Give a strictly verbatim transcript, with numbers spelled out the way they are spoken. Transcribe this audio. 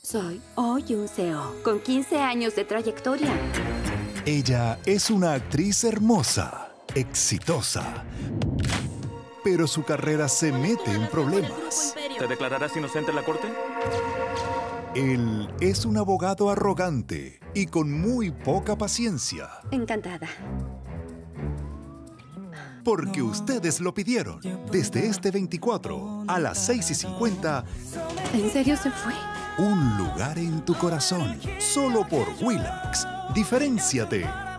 Soy Oh Yoon-seo, con quince años de trayectoria. Ella es una actriz hermosa, exitosa, pero su carrera se mete en problemas. ¿Te declararás inocente en la corte? Él es un abogado arrogante y con muy poca paciencia. Encantada. Porque ustedes lo pidieron. Desde este veinticuatro a las seis y cincuenta, ¿En serio se fue? un lugar en tu corazón. Solo por Willax. Diferénciate.